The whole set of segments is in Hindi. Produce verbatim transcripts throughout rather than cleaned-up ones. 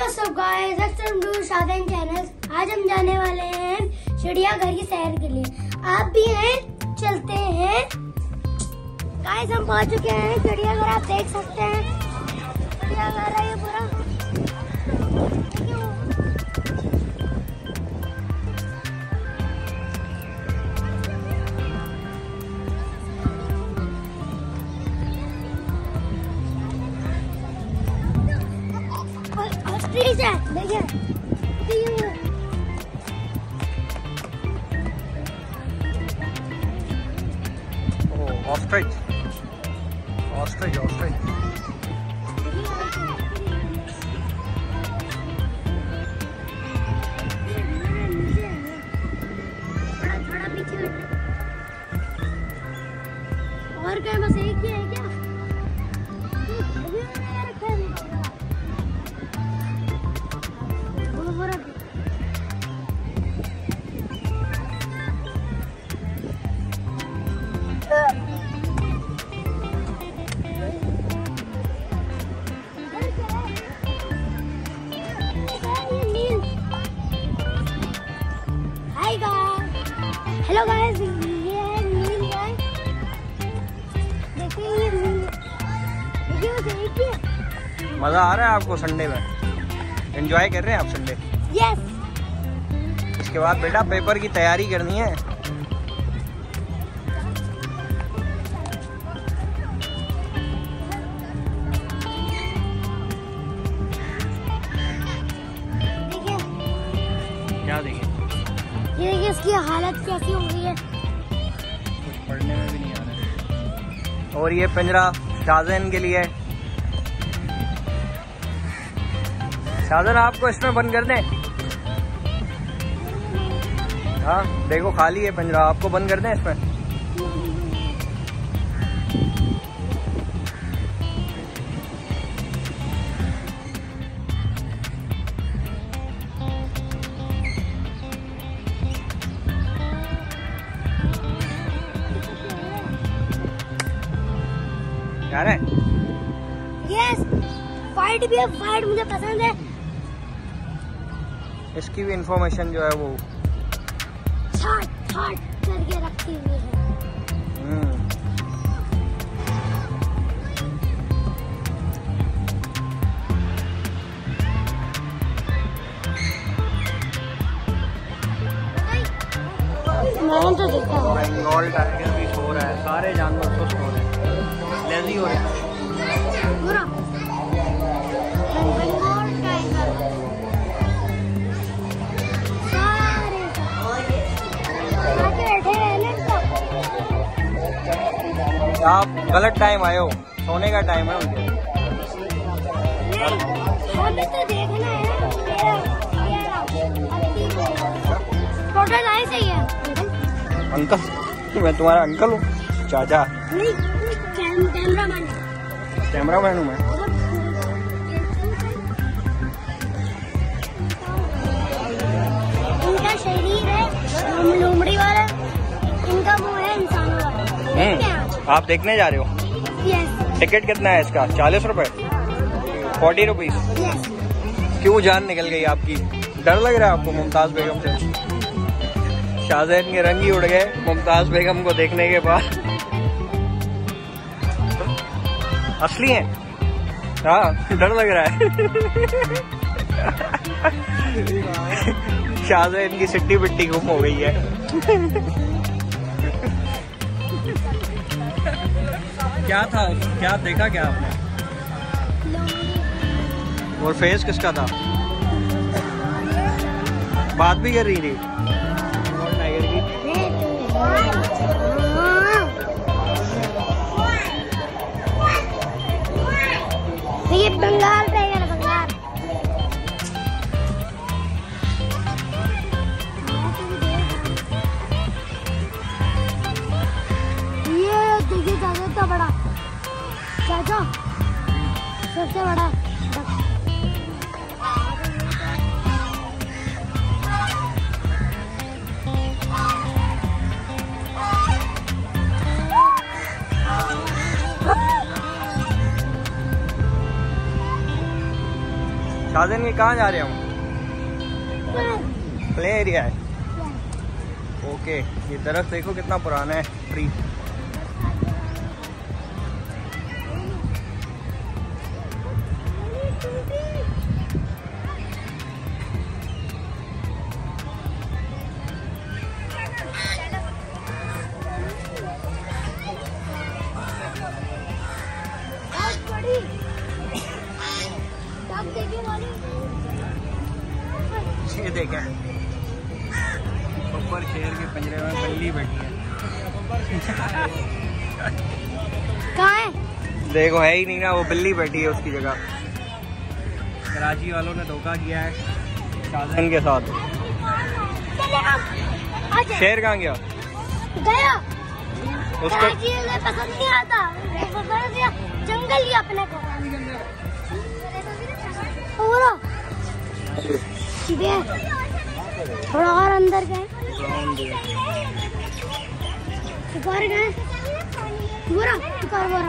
सब guys, welcome to Shadain channel. आज हम जाने वाले हैं चिड़ियाघर की सैर के लिए। आप भी हैं, चलते हैं। गाइस हम पहुंच चुके हैं चिड़ियाघर। आप देख सकते हैं चिड़ियाघर है ये पूरा। देखिए देखिए ऑस्ट्रिच ऑस्ट्रिच ऑस्ट्रिच थोड़ा पीछे और क्या बस एक ही है क्या? हेलो गाइस, ये है नील गाय। देखिए ये नील, देखिए वो देखिए। मजा आ रहा है आपको संडे में? एंजॉय कर रहे हैं आप संडे? यस। इसके बाद बेटा पेपर की तैयारी करनी है। देखिए क्या देखिए? ये देखिए इसकी हालत कैसी हो गई है। कुछ पढ़ने में भी नहीं आ रहा है। और ये पिंजरा शादैन के लिए। शादैन आपको इसमें बंद कर दें? हाँ देखो खाली है पिंजरा, आपको बंद कर दें इसमें? यार है? यस, फाइट भी है। फाइट मुझे पसंद है। इसकी भी इंफॉर्मेशन जो है वो छाट छाट करके रखी हुई है। हम्म मैंने तो देखा है। बंगाल टाइगर भी सो रहा है, सारे जानवर तो सो रहे हैं, लेजी हो रहे हैं। पूरा बंगाल टाइगर सारे आके बैठे हैं ना। आप गलत टाइम आए हो, सोने का टाइम है उनके। हमें तो देखना है। टोटल आए सही है। अंकल, मैं तुम्हारा अंकल हूँ? चाचा नहीं, कैमरा मैन कैमरा मैन हूँ मैं। इनका शरीर है लोमड़ी वाला, इनका मुंह है इंसानों वाला। आप देखने जा रहे हो? यस। टिकट कितना है इसका? चालीस रुपए? Forty rupees? यस। क्यों जान निकल गई आपकी? डर लग रहा है आपको मुमताज बेगम से? शादैन के रंग ही उड़ गए मुमताज बेगम को देखने के बाद। असली है? हाँ, डर लग रहा है। शादैन की सिट्टी बिट्टी गुम हो गई है। क्या था? क्या देखा क्या आपने? और फेस किसका था? बात भी कर रही थी टाइगर की। ये बंगाल टाइगर, बंगाल। ये देखिए चाचा इतना बड़ा, चाचा सबसे बड़ा। शाहजहान के कहाँ जा रहे हैं हम? प्ले एरिया है। ओके, ये दरख्त देखो कितना पुराना है, ट्री। ये देखें, ऊपर शेर के पिंजरे में बिल्ली बैठी है। कहाँ है? देखो, है ही नहीं ना, वो बिल्ली बैठी है उसकी जगह। कराची वालों ने धोखा किया है शाहजहान के साथ। शेर कहाँ गया? गया। उसको कराची में पसंद नहीं आता, जंगल ही अपने को। थोड़ा और अंदर गए, और गए बोरा कार बोरा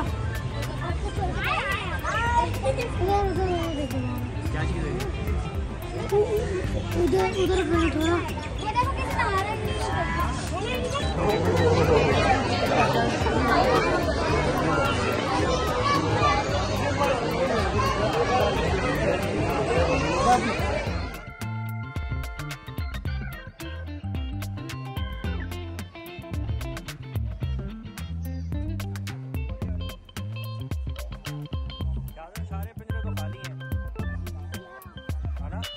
उधर उधर गए थोड़ा। सारे पिंजरे तो खाली हैं, है ना?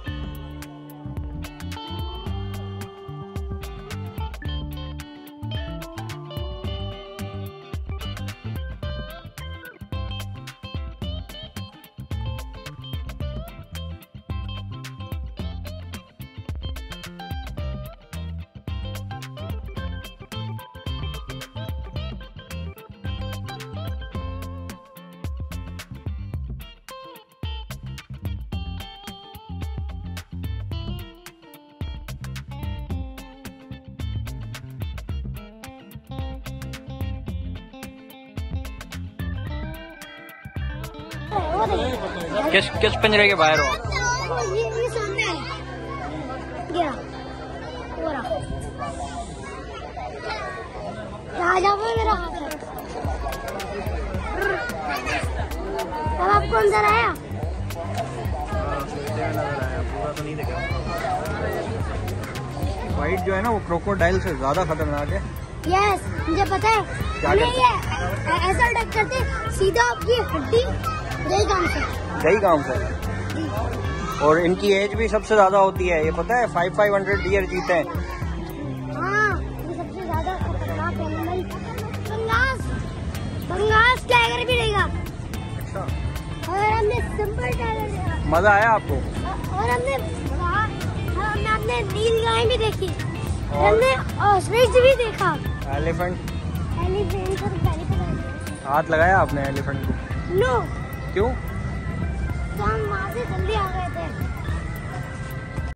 किस किस पिंजरे के बाहर हो? ये ये सामने है, गया बोरा। राजा वो मेरा हाथ है। अब आपको अंदर आया? पूरा तो नहीं देखा। वाइट जो है ना, वो क्रोकोडाइल से ज्यादा खतरनाक है। यस, मुझे पता है। क्या ये ऐसा अटैक करते सीधा आपकी हड्डी गई काम से। गई काम से। और इनकी एज भी सबसे ज्यादा होती है, ये पता है? फाइव फाइव हंड्रेड ईयर जीते हैं। हाँ, ये सबसे ज्यादा खतरनाक एनिमल बंगास बंगास टाइगर भी रहेगा। अच्छा, और हमने सिंपल टाइगर देखा। मजा आया आपको? और हमने वहाँ हमने हमने नील गाय भी देखी, हमने ऑस्ट्रिच भी देखा। एलिफेंट? एलिफेंट को तो पहले पता नहीं। हाथ लगाया आपने एलिफेंट को? नो, क्यों? तो हम वहाँ से जल्दी आ गए थे।